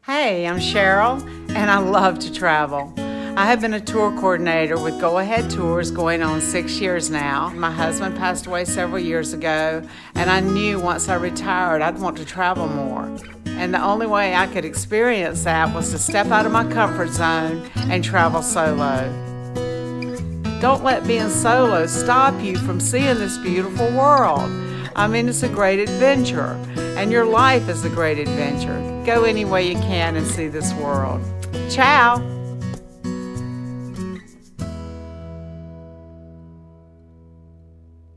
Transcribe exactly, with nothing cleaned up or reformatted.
Hey, I'm Cheryl, and I love to travel. I have been a tour coordinator with Go Ahead Tours going on six years now. My husband passed away several years ago, and I knew once I retired I'd want to travel more. And the only way I could experience that was to step out of my comfort zone and travel solo. Don't let being solo stop you from seeing this beautiful world. I mean, it's a great adventure, and your life is a great adventure. Go any way you can and see this world. Ciao!